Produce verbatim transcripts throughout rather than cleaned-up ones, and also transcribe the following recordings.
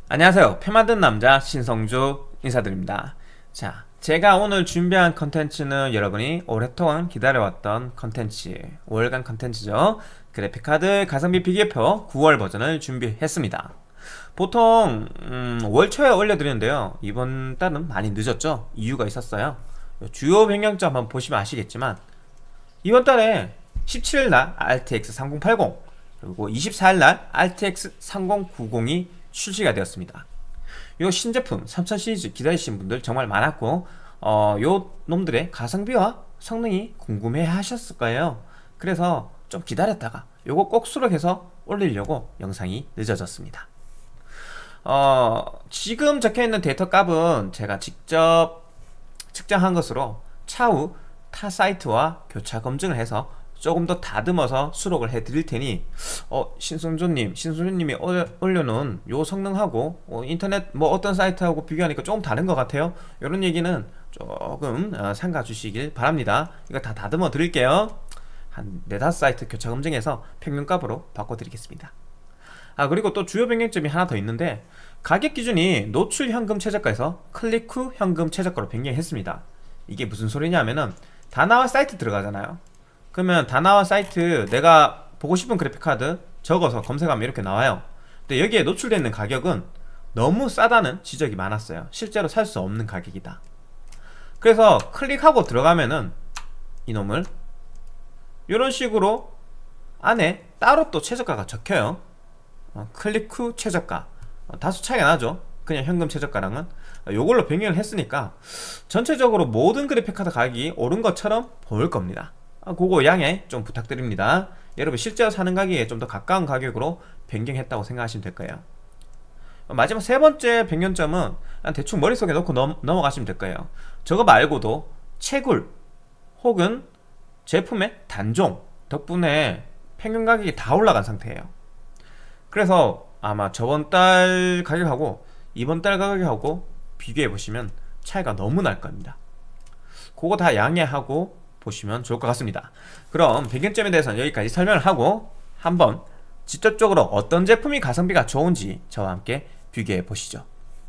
안녕하세요. 표 만든 남자 신성주 인사드립니다. 자, 제가 오늘 준비한 컨텐츠는 여러분이 오랫동안 기다려왔던 컨텐츠, 오월간 컨텐츠죠. 그래픽카드 가성비 비교표 구월 버전을 준비했습니다. 보통 음, 월 초에 올려드리는데요, 이번 달은 많이 늦었죠. 이유가 있었어요. 주요 변경점 한번 보시면 아시겠지만 이번 달에 십칠일 날 알티엑스 삼공팔공 그리고 이십사일 날 알티엑스 삼공구공이 출시가 되었습니다. 요 신제품 삼천 시리즈 기다리신 분들 정말 많았고, 어, 요 놈들의 가성비와 성능이 궁금해 하셨을 거예요. 그래서 좀 기다렸다가 요거 꼭 수록해서 올리려고 영상이 늦어졌습니다. 어, 지금 적혀있는 데이터 값은 제가 직접 측정한 것으로 차후 타 사이트와 교차 검증을 해서 조금 더 다듬어서 수록을 해 드릴 테니, 어, 신성조님, 신성조님이 올려놓은 요 성능하고 어, 인터넷 뭐 어떤 사이트하고 비교하니까 조금 다른 것 같아요. 요런 얘기는 조금 어, 삼가 주시길 바랍니다. 이거 다 다듬어 드릴게요. 한 네다섯 사이트 교차 검증해서 평균값으로 바꿔드리겠습니다. 아, 그리고 또 주요 변경점이 하나 더 있는데, 가격 기준이 노출 현금 최저가에서 클릭 후 현금 최저가로 변경했습니다. 이게 무슨 소리냐면은 다나와 사이트 들어가잖아요. 그러면 다나와 사이트 내가 보고 싶은 그래픽카드 적어서 검색하면 이렇게 나와요. 근데 여기에 노출되어 있는 가격은 너무 싸다는 지적이 많았어요. 실제로 살 수 없는 가격이다. 그래서 클릭하고 들어가면은 이놈을 이런 식으로 안에 따로 또 최저가가 적혀요. 어, 클릭 후 최저가, 어, 다소 차이가 나죠. 그냥 현금 최저가랑은. 어, 요걸로 변경을 했으니까 전체적으로 모든 그래픽카드 가격이 오른 것처럼 보일 겁니다. 아, 그거 양해 좀 부탁드립니다. 여러분 실제로 사는 가격에 좀 더 가까운 가격으로 변경했다고 생각하시면 될 거예요. 어, 마지막 세 번째 변경점은 대충 머릿속에 넣고 넘, 넘어가시면 될 거예요. 저거 말고도 채굴 혹은 제품의 단종 덕분에 평균 가격이 다 올라간 상태예요. 그래서 아마 저번 달 가격하고 이번 달 가격하고 비교해 보시면 차이가 너무 날 겁니다. 그거 다 양해하고 보시면 좋을 것 같습니다. 그럼 변경점에 대해서는 여기까지 설명을 하고 한번 직접적으로 어떤 제품이 가성비가 좋은지 저와 함께 비교해 보시죠.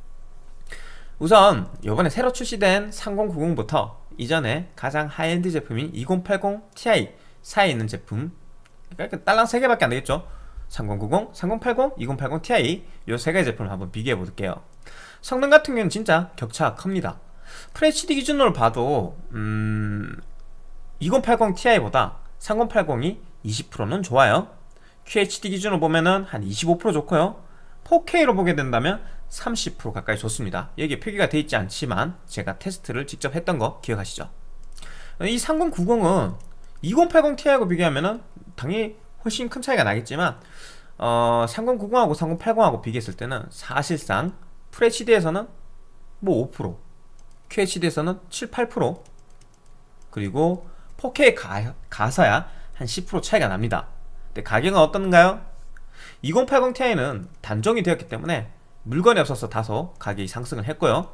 우선 이번에 새로 출시된 삼공구공부터 이전에 가장 하이엔드 제품인 이공팔공 티아이 사이에 있는 제품, 그러니까 딸랑 세 개밖에 안 되겠죠. 삼공구공, 삼공팔공, 이공팔공 티아이 요 세 가지 제품을 한번 비교해 볼게요. 성능 같은 경우는 진짜 격차가 큽니다. 에프에이치디 기준으로 봐도 음... 이공팔공 티아이보다 삼공팔공이 이십 퍼센트는 좋아요. 큐에이치디 기준으로 보면은 한 이십오 퍼센트 좋고요. 포케이로 보게 된다면 삼십 퍼센트 가까이 좋습니다. 여기에 표기가 되어 있지 않지만 제가 테스트를 직접 했던 거 기억하시죠? 이 삼공구공은 이공팔공 티아이하고 비교하면은 당연히 훨씬 큰 차이가 나겠지만, 어, 삼공구공하고 삼공팔공하고 비교했을 때는 사실상 에프에이치디에서는 뭐 오 퍼센트, 큐에이치디에서는 칠, 팔 퍼센트, 그리고 포케이 가, 가서야 한 십 퍼센트 차이가 납니다. 근데 가격은 어떤가요? 이공팔공 티아이는 단종이 되었기 때문에 물건이 없어서 다소 가격이 상승을 했고요.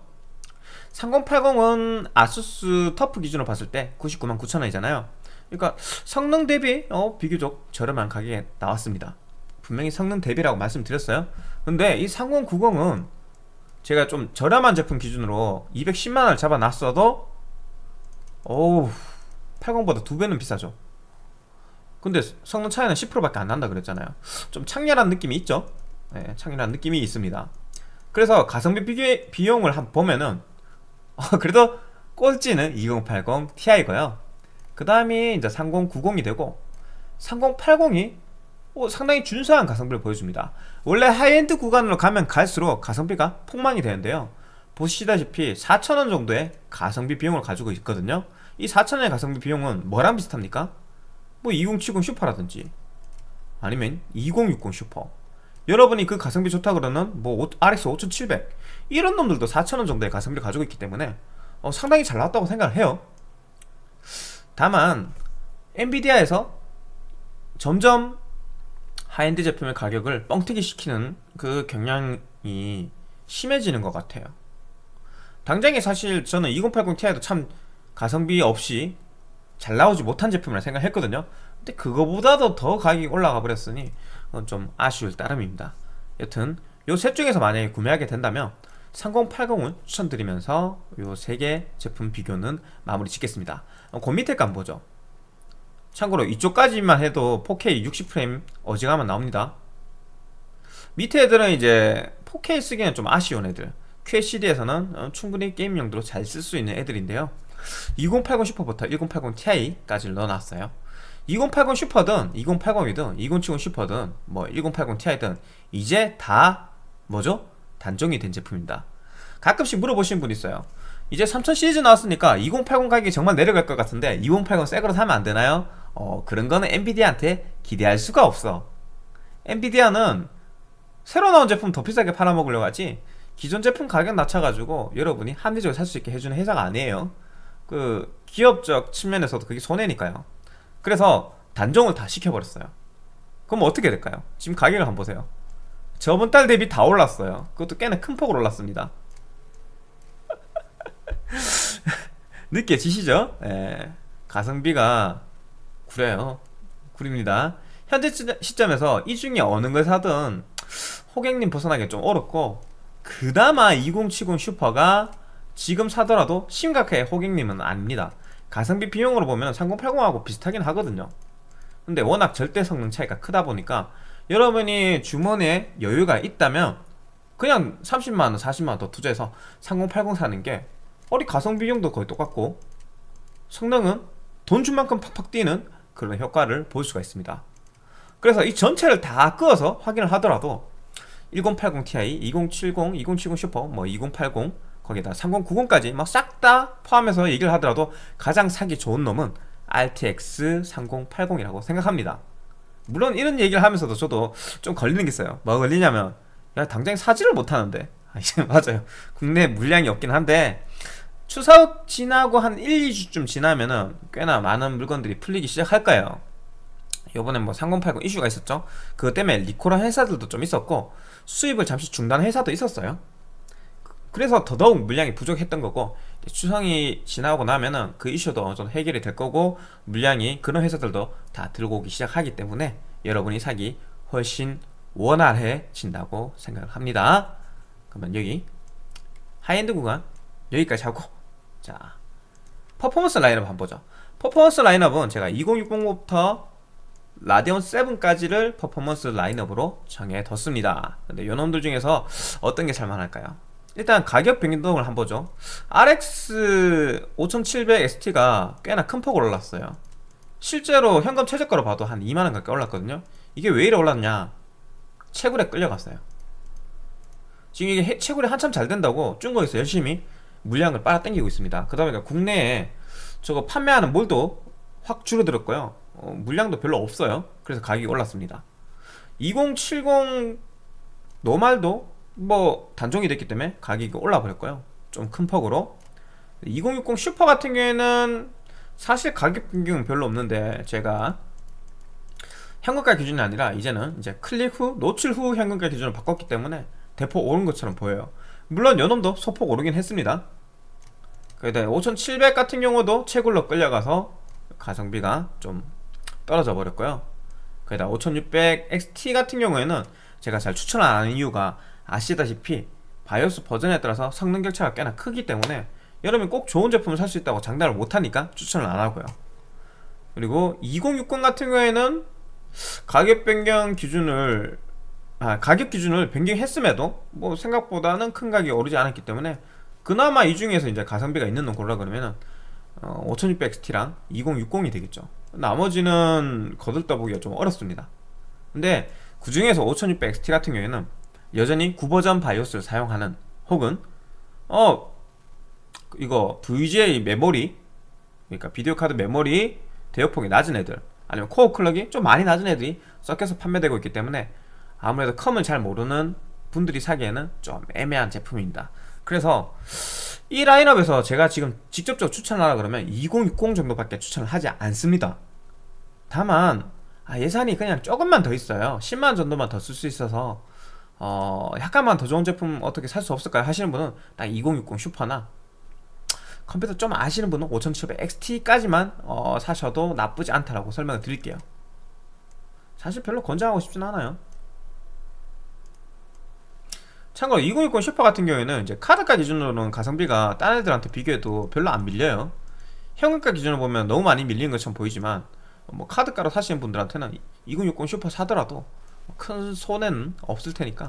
삼공팔공은 아수스 터프 기준으로 봤을 때 구십구만 구천 원이잖아요. 그러니까 성능 대비 어, 비교적 저렴한 가격에 나왔습니다. 분명히 성능 대비라고 말씀드렸어요. 근데 이 삼공구공은 제가 좀 저렴한 제품 기준으로 이백십만 원을 잡아놨어도 어우, 팔공보다 두 배는 비싸죠. 근데 성능 차이는 십 퍼센트밖에 안 난다 그랬잖아요. 좀 창렬한 느낌이 있죠. 네, 창렬한 느낌이 있습니다. 그래서 가성비 비교, 비용을 한번 보면은 어, 그래도 꼴찌는 이공팔공 티아이고요. 그 다음이 이제 삼공구공이 되고, 삼공팔공이 어, 상당히 준수한 가성비를 보여줍니다. 원래 하이엔드 구간으로 가면 갈수록 가성비가 폭망이 되는데요, 보시다시피 사천 원 정도의 가성비 비용을 가지고 있거든요. 이 사천 원의 가성비 비용은 뭐랑 비슷합니까? 뭐 이공칠공 슈퍼라든지 아니면 이공육공 슈퍼, 여러분이 그 가성비 좋다 그러는 뭐 알엑스 오천칠백 이런 놈들도 사천 원 정도의 가성비를 가지고 있기 때문에 어, 상당히 잘 나왔다고 생각을 해요. 다만 엔비디아에서 점점 하이엔드 제품의 가격을 뻥튀기 시키는 그 경향이 심해지는 것 같아요. 당장에 사실 저는 이공팔공 티아이도 참 가성비 없이 잘 나오지 못한 제품이라 생각했거든요. 근데 그거보다도 더 가격이 올라가 버렸으니 좀 아쉬울 따름입니다. 여튼 요 셋 중에서 만약에 구매하게 된다면 삼공팔공을 추천드리면서 요 세 개 제품 비교는 마무리 짓겠습니다. 그 밑에 거 한번 보죠. 참고로 이쪽까지만 해도 포케이 육십 프레임 어지간하면 나옵니다. 밑에 애들은 이제 포케이 쓰기는 좀 아쉬운 애들, 큐에이치디에서는 충분히 게임 용도로 잘 쓸 수 있는 애들인데요. 이공팔공 슈퍼부터 천팔십 티아이까지 넣어놨어요. 이공팔공 슈퍼든 이공팔공이든 이공칠공 슈퍼든 뭐 천팔십 티아이든 이제 다 뭐죠? 단종이 된 제품입니다. 가끔씩 물어보시는 분 있어요. 이제 삼천 시리즈 나왔으니까 이공팔공 가격이 정말 내려갈 것 같은데 이공팔공 새거로 사면 안 되나요? 어, 그런 거는 엔비디아한테 기대할 수가 없어. 엔비디아는 새로 나온 제품 더 비싸게 팔아먹으려고 하지 기존 제품 가격 낮춰가지고 여러분이 합리적으로 살 수 있게 해주는 회사가 아니에요. 그 기업적 측면에서도 그게 손해니까요. 그래서 단종을 다 시켜버렸어요. 그럼 어떻게 될까요? 지금 가격을 한번 보세요. 저번 달 대비 다 올랐어요. 그것도 꽤나 큰 폭으로 올랐습니다. 느껴지시죠? 예. 가성비가 구려요. 구립니다. 현재 시점에서 이 중에 어느 걸 사든 호객님 벗어나기 좀 어렵고, 그나마 이공칠공 슈퍼가 지금 사더라도 심각하게 호객님은 아닙니다. 가성비 비용으로 보면 삼공팔공하고 비슷하긴 하거든요. 근데 워낙 절대 성능 차이가 크다 보니까 여러분이 주머니에 여유가 있다면 그냥 삼십만원 사십만원 더 투자해서 삼공팔공 사는 게 어리 가성비 비용도 거의 똑같고 성능은 돈 준 만큼 팍팍 뛰는 그런 효과를 볼 수가 있습니다. 그래서 이 전체를 다 끄어서 확인을 하더라도 천팔십 티아이, 이공칠공, 이공칠공 슈퍼, 뭐 이공팔공, 거기다 삼공구공까지 막 싹 다 포함해서 얘기를 하더라도 가장 사기 좋은 놈은 알티엑스 삼공팔공이라고 생각합니다. 물론 이런 얘기를 하면서도 저도 좀 걸리는 게 있어요. 뭐 걸리냐면, 야 당장 사지를 못하는데. 맞아요, 국내 물량이 없긴 한데 추석 지나고 한 일, 이 주쯤 지나면은 꽤나 많은 물건들이 풀리기 시작할 거예요. 요번에 뭐 삼공팔공 이슈가 있었죠. 그것 때문에 리콜한 회사들도 좀 있었고 수입을 잠시 중단한 회사도 있었어요. 그래서 더더욱 물량이 부족했던 거고, 추석이 지나고 나면은 그 이슈도 어느 정도 해결이 될 거고 물량이 그런 회사들도 다 들고 오기 시작하기 때문에 여러분이 사기 훨씬 원활해진다고 생각을 합니다. 그러면 여기 하이엔드 구간 여기까지 하고, 자 퍼포먼스 라인업 한번 보죠. 퍼포먼스 라인업은 제가 이공육공부터 라데온 세븐까지를 퍼포먼스 라인업으로 정해뒀습니다. 근데 요놈들 중에서 어떤 게 살만할까요? 일단 가격 변동을 한번 보죠. 알엑스 오천칠백 엑스티가 꽤나 큰 폭으로 올랐어요. 실제로 현금 최저가로 봐도 한 이만원 가까이 올랐거든요. 이게 왜 이래 올랐냐? 채굴에 끌려갔어요. 지금 이게 채굴이 한참 잘 된다고 중국에서 열심히 물량을 빨아당기고 있습니다. 그러다 보니까 국내에 저거 판매하는 몰도 확 줄어들었고요. 어, 물량도 별로 없어요. 그래서 가격이 올랐습니다. 이공칠공 노말도 뭐 단종이 됐기 때문에 가격이 올라버렸고요. 좀 큰 폭으로. 이공육공 슈퍼 같은 경우에는 사실 가격 변경은 별로 없는데 제가 현금가 기준이 아니라 이제는 이제 클릭 후, 노출 후 현금가 기준을 바꿨기 때문에 대폭 오른 것처럼 보여요. 물론 요놈도 소폭 오르긴 했습니다. 그다음에 오천칠백 같은 경우도 채굴로 끌려가서 가성비가 좀 떨어져 버렸고요. 거기다 오천육백 엑스티 같은 경우에는 제가 잘 추천을 안 하는 이유가 아시다시피 바이오스 버전에 따라서 성능 격차가 꽤나 크기 때문에 여러분이 꼭 좋은 제품을 살 수 있다고 장담을 못하니까 추천을 안 하고요. 그리고 이공육공 같은 경우에는 가격 변경 기준을 아 가격 기준을 변경했음에도 뭐 생각보다는 큰 가격이 오르지 않았기 때문에 그나마 이 중에서 이제 가성비가 있는 놈 고르라 그러면은 어, 오천육백 엑스티랑 이공육공이 되겠죠. 나머지는 거들떠보기가 좀 어렵습니다. 근데 그 중에서 오천육백 엑스티 같은 경우에는 여전히 구 버전 바이오스를 사용하는, 혹은 어 이거 브이지에이 메모리, 그러니까 비디오 카드 메모리 대역폭이 낮은 애들, 아니면 코어 클럭이 좀 많이 낮은 애들이 섞여서 판매되고 있기 때문에 아무래도 컴을 잘 모르는 분들이 사기에는 좀 애매한 제품입니다. 그래서 이 라인업에서 제가 지금 직접적으로 추천하라 그러면 이공육공 정도밖에 추천을 하지 않습니다. 다만 아, 예산이 그냥 조금만 더 있어요. 십만원 정도만 더 쓸 수 있어서 어, 약간만 더 좋은 제품 어떻게 살 수 없을까요? 하시는 분은 딱 이공육공 슈퍼나 컴퓨터 좀 아시는 분은 오천칠백 엑스티까지만 어, 사셔도 나쁘지 않다라고 설명을 드릴게요. 사실 별로 권장하고 싶진 않아요. 참고로 이공육공 슈퍼 같은 경우에는 이제 카드가 기준으로는 가성비가 딴 애들한테 비교해도 별로 안 밀려요. 현금가 기준으로 보면 너무 많이 밀리는 것처럼 보이지만 뭐 카드가로 사시는 분들한테는 이공육공 슈퍼 사더라도 큰 손해는 없을 테니까.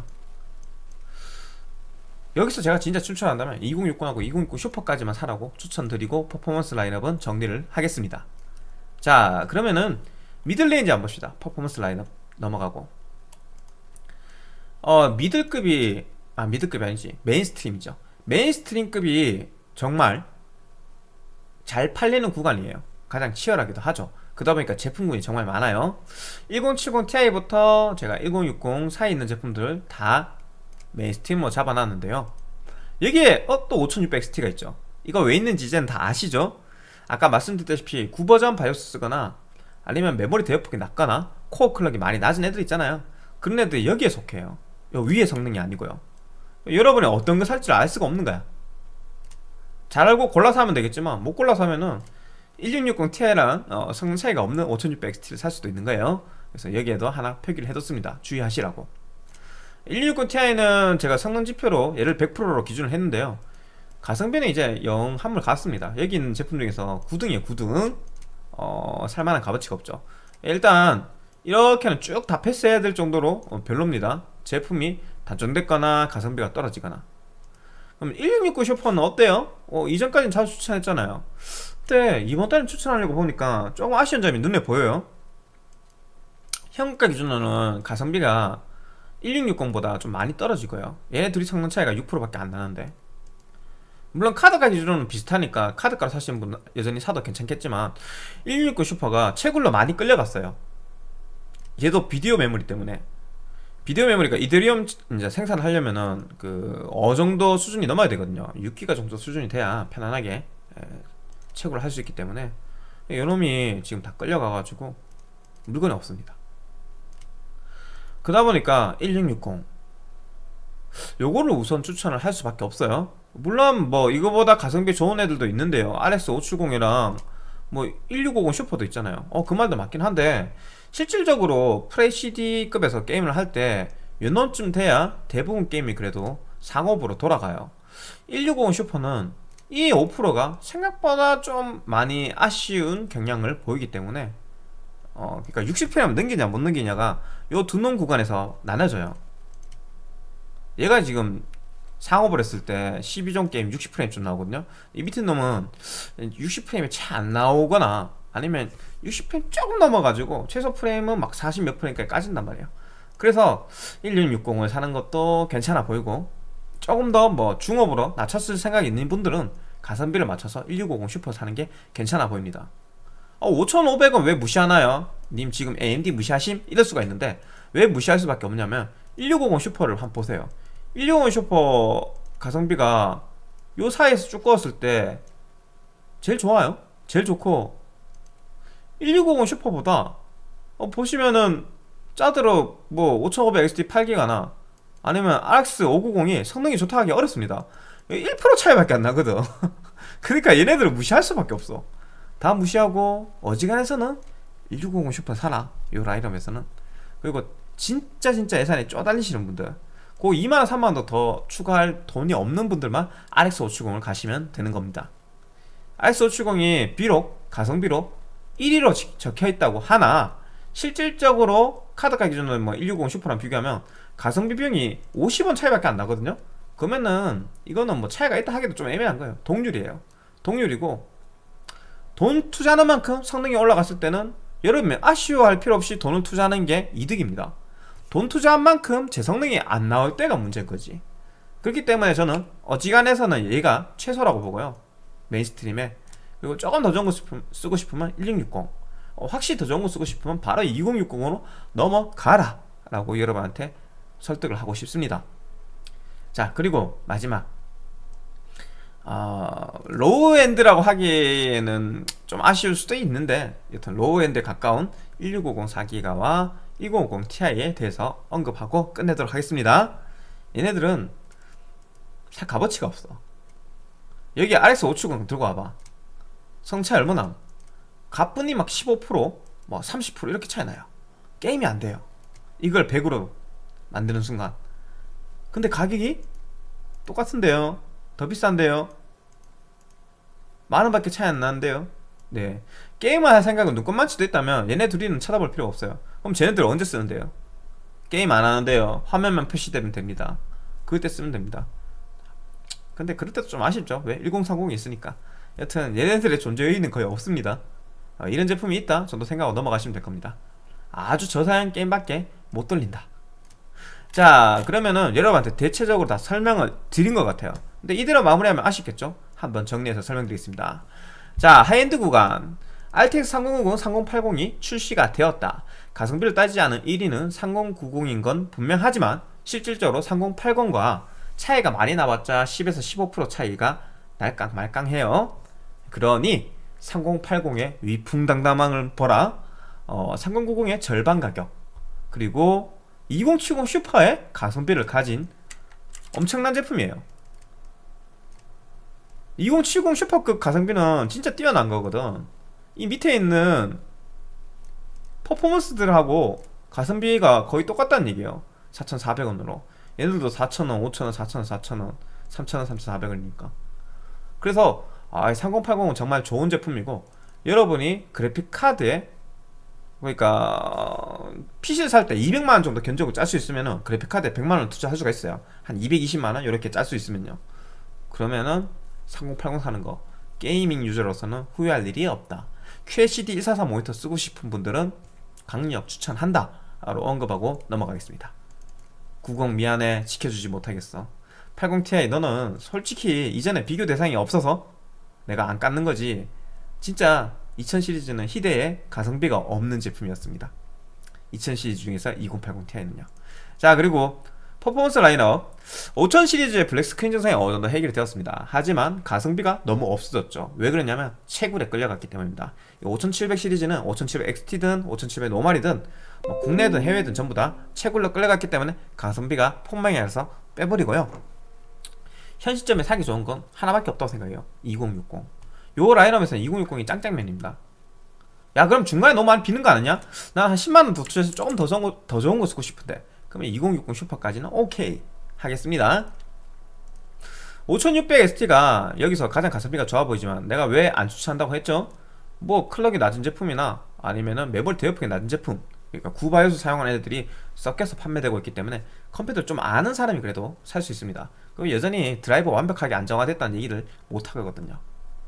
여기서 제가 진짜 추천한다면 이공육공하고 이공육공 슈퍼까지만 사라고 추천드리고 퍼포먼스 라인업은 정리를 하겠습니다. 자, 그러면은 미들레인지 한번 봅시다. 퍼포먼스 라인업 넘어가고, 어 미들급이 아 미들급이 아니지 메인스트림이죠. 메인스트림급이 정말 잘 팔리는 구간이에요. 가장 치열하기도 하죠. 그러다 보니까 제품군이 정말 많아요. 천칠십 티아이부터 제가 천육십 사이에 있는 제품들 다 메인스트림으로 잡아놨는데요. 여기에 어, 또 오천육백 엑스티가 있죠. 이거 왜 있는지 이제는 다 아시죠? 아까 말씀드렸다시피 구 버전 바이오스 쓰거나 아니면 메모리 대역폭이 낮거나 코어 클럭이 많이 낮은 애들 있잖아요. 그런 애들이 여기에 속해요. 요 위의 성능이 아니고요. 여러분이 어떤 거 살지 알 수가 없는 거야. 잘 알고 골라서 하면 되겠지만 못 골라서 하면은 천육백육십 티아이랑 어, 성능 차이가 없는 오천육백 엑스티를 살 수도 있는 거예요. 그래서 여기에도 하나 표기를 해뒀습니다. 주의하시라고. 천육백육십 티아이는 제가 성능 지표로 얘를 백 퍼센트로 기준을 했는데요. 가성비는 이제 영 한물 갔습니다. 여기 있는 제품 중에서 구 등이에요. 구 등. 어, 살만한 값어치가 없죠. 일단 이렇게는 쭉 다 패스해야 될 정도로 어, 별로입니다. 제품이 단종됐거나 가성비가 떨어지거나. 그럼 천육백육십 슈퍼는 어때요? 어, 이전까지는 자주 추천했잖아요. 근데 이번 달에 추천하려고 보니까 조금 아쉬운 점이 눈에 보여요. 현가 기준으로는 가성비가 천육백육십보다 좀 많이 떨어지고요. 얘네 둘이 성능 차이가 육 퍼센트밖에 안 나는데, 물론 카드가 기준으로는 비슷하니까 카드가로 사시는 분은 여전히 사도 괜찮겠지만 천육백육십 슈퍼가 채굴로 많이 끌려갔어요. 얘도 비디오 메모리 때문에. 비디오 메모리가 이더리움 이제 생산을 하려면은 그 어정도 수준이 넘어야 되거든요. 육 기가 정도 수준이 돼야 편안하게 에, 채굴을 할 수 있기 때문에 요놈이 지금 다 끌려가가지고 물건이 없습니다. 그러다 보니까 천육백육십 요거를 우선 추천을 할 수밖에 없어요. 물론 뭐 이거보다 가성비 좋은 애들도 있는데요. 알엑스 오백칠십이랑 뭐 천육백오십 슈퍼도 있잖아요. 어, 그 말도 맞긴 한데 실질적으로 프레시디급에서 게임을 할 때 요놈쯤 돼야 대부분 게임이 그래도 상업으로 돌아가요. 천육백오십 슈퍼는 이 오 퍼센트가 생각보다 좀 많이 아쉬운 경향을 보이기 때문에 어, 그러니까 육십 프레임 넘기냐 못 넘기냐가 요 두 놈 구간에서 나눠져요. 얘가 지금 상업을 했을 때 십이 종 게임 육십 프레임쯤 나오거든요. 이 밑에 놈은 육십 프레임이 잘 안 나오거나 아니면 육십 프레임 조금 넘어가지고 최소 프레임은 막 사십 몇 프레임까지 까진단 말이에요. 그래서 천육백육십을 사는 것도 괜찮아 보이고, 조금 더 뭐 중업으로 낮췄을 생각이 있는 분들은 가성비를 맞춰서 천육백오십 슈퍼 사는 게 괜찮아 보입니다. 어, 오천오백 원 왜 무시하나요? 님 지금 에이엠디 무시하심? 이럴 수가 있는데 왜 무시할 수밖에 없냐면 천육백오십 슈퍼를 한번 보세요. 천육백오십 슈퍼 가성비가 요 사이에서 쭉 꺼었을 때 제일 좋아요. 제일 좋고 천육백오십 슈퍼보다 어, 보시면은 짜들어 뭐 오천오백 엑스티 팔 기가나 아니면 알엑스 오백구십이 성능이 좋다 하기 어렵습니다. 일 퍼센트 차이밖에 안 나거든. 그러니까 얘네들을 무시할 수밖에 없어. 다 무시하고 어지간해서는 천육백오십 슈퍼 사라, 요 라인업에서는. 그리고 진짜 진짜 예산이 쪼달리시는 분들, 그 이만 원 삼만 원 더 추가할 돈이 없는 분들만 알엑스 오백칠십을 가시면 되는 겁니다. 알엑스 오백칠십이 비록 가성비로 일 위로 적혀있다고 하나 실질적으로 카드가 기준으로 뭐 천육백오십 슈퍼랑 비교하면 가성비 비용이 오십 원 차이밖에 안 나거든요. 그러면은 이거는 뭐 차이가 있다 하기도 좀 애매한 거예요. 동률이에요. 동률이고, 돈 투자하는 만큼 성능이 올라갔을 때는 여러분이 아쉬워할 필요 없이 돈을 투자하는 게 이득입니다. 돈 투자한 만큼 제 성능이 안 나올 때가 문제인 거지. 그렇기 때문에 저는 어지간해서는 얘가 최소라고 보고요, 메인스트림에. 그리고 조금 더 좋은 거 쓰고 싶으면 천육백육십, 어, 확실히 더 좋은 거 쓰고 싶으면 바로 이천육십으로 넘어가라 라고 여러분한테 설득을 하고 싶습니다. 자, 그리고 마지막, 어, 로우엔드라고 하기에는 좀 아쉬울 수도 있는데 여튼 로우엔드에 가까운 천육백오십 사 기가와 천오십 티아이에 대해서 언급하고 끝내도록 하겠습니다. 얘네들은 살 값어치가 없어. 여기 알엑스 오백칠십 들고 와봐. 성차이 얼마나? 가뿐히 막 십오 퍼센트 뭐 삼십 퍼센트 이렇게 차이 나요. 게임이 안 돼요. 이걸 백으로 만드는 순간. 근데 가격이 똑같은데요. 더 비싼데요. 만원밖에 차이 안 나는데요. 네, 게임을 할 생각은 눈꽃만치 도 있다면 얘네 둘이는 쳐다볼 필요가 없어요. 그럼 쟤네들 언제 쓰는데요? 게임 안 하는데요. 화면만 표시되면 됩니다. 그때 쓰면 됩니다. 근데 그럴 때도 좀 아쉽죠. 왜? 일공삼공이 있으니까. 여튼 얘네들의 존재 의의는 거의 없습니다. 어, 이런 제품이 있다 정도 생각하고 넘어가시면 될 겁니다. 아주 저사양 게임밖에 못 돌린다. 자, 그러면은 여러분한테 대체적으로 다 설명을 드린 것 같아요. 근데 이대로 마무리하면 아쉽겠죠? 한번 정리해서 설명드리겠습니다. 자, 하이엔드 구간 알티엑스 삼공오공, 삼공팔공이 출시가 되었다. 가성비를 따지지 않은 일 위는 삼공구공인 건 분명하지만 실질적으로 삼공팔공과 차이가 많이 나봤자 십에서 십오 퍼센트 차이가 날깡말깡해요. 그러니 삼공팔공의 위풍당당함을 보라. 어, 삼공구공의 절반 가격, 그리고 이공칠공 슈퍼의 가성비를 가진 엄청난 제품이에요. 이공칠공 슈퍼급 가성비는 진짜 뛰어난 거거든. 이 밑에 있는 퍼포먼스들하고 가성비가 거의 똑같다는 얘기예요. 사천사백 원으로. 얘들도 사천 원, 오천 원, 사천 원, 사천 원, 삼천 원, 삼천사백 원이니까. 그래서 아, 삼공팔공은 정말 좋은 제품이고, 여러분이 그래픽카드에, 그러니까 피시를 살 때 이백만 원 정도 견적을 짤 수 있으면은 그래픽카드에 백만 원 투자할 수가 있어요. 한 이백이십만 원 이렇게 짤 수 있으면요. 그러면은 삼공팔공 사는 거 게이밍 유저로서는 후회할 일이 없다. 큐엘시디 일사사 모니터 쓰고 싶은 분들은 강력 추천한다 로 언급하고 넘어가겠습니다. 구십 미안해, 지켜주지 못하겠어. 팔십 티아이 너는 솔직히 이전에 비교 대상이 없어서 내가 안 깎는 거지, 진짜 이천 시리즈는 희대의 가성비가 없는 제품이었습니다. 이천 시리즈 중에서 이공팔공 티아이는요. 자, 그리고 퍼포먼스 라인업 오천 시리즈의 블랙 스크린 증상이 어느 정도 해결이 되었습니다. 하지만 가성비가 너무 없어졌죠. 왜 그러냐면 채굴에 끌려갔기 때문입니다. 오천칠백 시리즈는 오천칠백 엑스티든 오천칠백 노말이든 뭐 국내든 해외든 전부 다 채굴로 끌려갔기 때문에 가성비가 폭망해서 빼버리고요. 현 시점에 사기 좋은 건 하나밖에 없다고 생각해요. 이공육공. 요 라인업에서는 이공육공이 짱짱맨입니다. 야, 그럼 중간에 너무 많이 비는 거 아니냐? 난 한 십만 원 더 투자해서 조금 더 좋은 거, 더 좋은 거 쓰고 싶은데, 그러면 이공육공 슈퍼까지는 오케이 하겠습니다. 오천육백 에스티가 여기서 가장 가성비가 좋아 보이지만 내가 왜 안 추천한다고 했죠? 뭐 클럭이 낮은 제품이나 아니면은 매몰 대역폭이 낮은 제품, 그러니까 구바이오스 사용하는 애들이 섞여서 판매되고 있기 때문에 컴퓨터를 좀 아는 사람이 그래도 살 수 있습니다. 그리고 여전히 드라이버 완벽하게 안정화됐다는 얘기를 못 하거든요.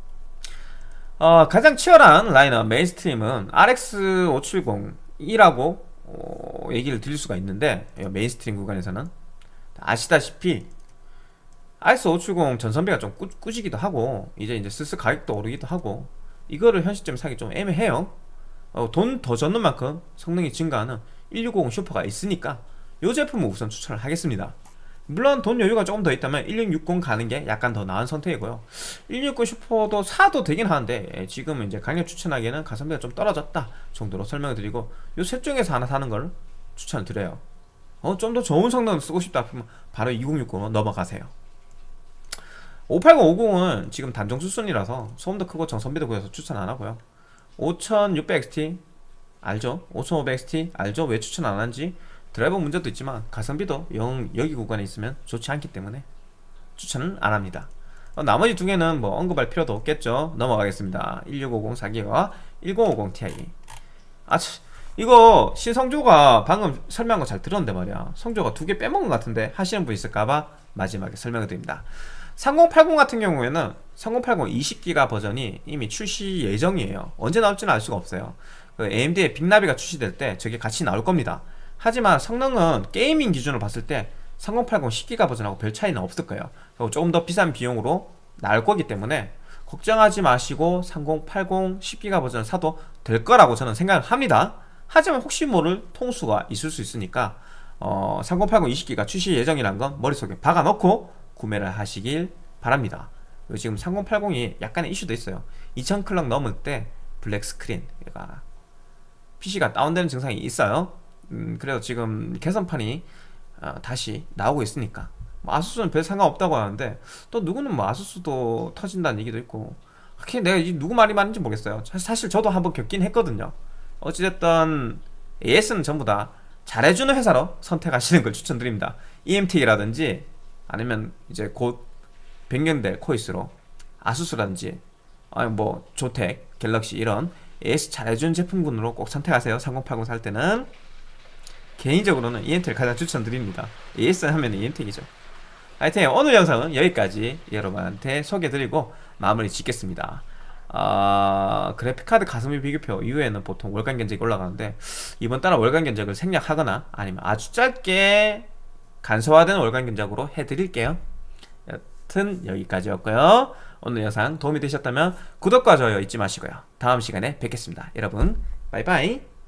어, 가장 치열한 라인업 메인스트림은 알엑스 오백칠십이라고 어, 얘기를 드릴 수가 있는데, 메인스트림 구간에서는 아시다시피 알엑스 오백칠십 전선비가 좀 꾸, 꾸지기도 하고 이제 이제 슬슬 가격도 오르기도 하고, 이거를 현 시점에 사기 좀 애매해요. 어, 돈 더 젓는 만큼 성능이 증가하는 천육백오십 슈퍼가 있으니까 이 제품을 우선 추천을 하겠습니다. 물론 돈 여유가 조금 더 있다면 천육백육십 가는 게 약간 더 나은 선택이고요. 천육백육십 슈퍼도 사도 되긴 하는데 지금은 이제 강력 추천하기에는 가성비가 좀 떨어졌다 정도로 설명을 드리고, 요 셋 중에서 하나 사는 걸 추천을 드려요. 어, 좀 더 좋은 성능을 쓰고 싶다 그러면 바로 이공육공으로 넘어가세요. 오팔공 오십은 지금 단종 수순이라서 소음도 크고 정선비도 구해서 추천 안 하고요. 오천육백 엑스티 알죠? 오천오백 엑스티 알죠? 왜 추천 안 하는지. 드라이버 문제도 있지만 가성비도 영 여기 구간에 있으면 좋지 않기 때문에 추천은 안 합니다. 어, 나머지 두 개는 뭐 언급할 필요도 없겠죠. 넘어가겠습니다. 천육백오십 사 기가 천오십 티아이. 아, 참, 이거 신성조가 방금 설명한 거 잘 들었는데 말이야, 성조가 두 개 빼먹은 것 같은데 하시는 분 있을까봐 마지막에 설명을 드립니다. 삼공팔공 같은 경우에는 삼공팔공 이십 기가 버전이 이미 출시 예정이에요. 언제 나올지는 알 수가 없어요. 그 에이엠디의 빅나비가 출시될 때 저게 같이 나올 겁니다. 하지만 성능은 게이밍 기준으로 봤을 때 삼공팔공 십 기가 버전하고 별 차이는 없을 거예요. 그리고 조금 더 비싼 비용으로 나올 거기 때문에 걱정하지 마시고 삼공팔공 십 기가 버전을 사도 될 거라고 저는 생각을 합니다. 하지만 혹시 모를 통수가 있을 수 있으니까 어, 삼공팔공 이십 기가 출시 예정이란 건 머릿속에 박아놓고 구매를 하시길 바랍니다. 그리고 지금 삼공팔공이 약간의 이슈도 있어요. 이천 클럭 넘을 때 블랙 스크린, 그러니까 피시가 다운되는 증상이 있어요. 음, 그래서 지금 개선판이 어, 다시 나오고 있으니까 뭐 아수스는 별 상관없다고 하는데, 또 누구는 뭐 아수스도 터진다는 얘기도 있고, 그게 내가 이 누구 말이 맞는지 모르겠어요. 사실 저도 한번 겪긴 했거든요. 어찌됐든 에이에스는 전부 다 잘해주는 회사로 선택하시는 걸 추천드립니다. 이엠텍이라든지 아니면 이제 곧 변경될 코이스로 아수스라든지 아니 뭐 조텍, 갤럭시 이런 에이에스 잘해준 제품군으로 꼭 선택하세요. 삼공팔공 살 때는. 개인적으로는 이엠텍을 가장 추천드립니다. 에이에스 하면 이엠텍이죠. 하여튼 오늘 영상은 여기까지 여러분한테 소개해드리고 마무리 짓겠습니다. 어, 그래픽카드 가성비 비교표 이후에는 보통 월간 견적이 올라가는데 이번 달은 월간 견적을 생략하거나 아니면 아주 짧게 간소화된 월간 견적으로 해드릴게요. 여튼 여기까지였고요. 오늘 영상 도움이 되셨다면 구독과 좋아요 잊지 마시고요. 다음 시간에 뵙겠습니다. 여러분 바이바이.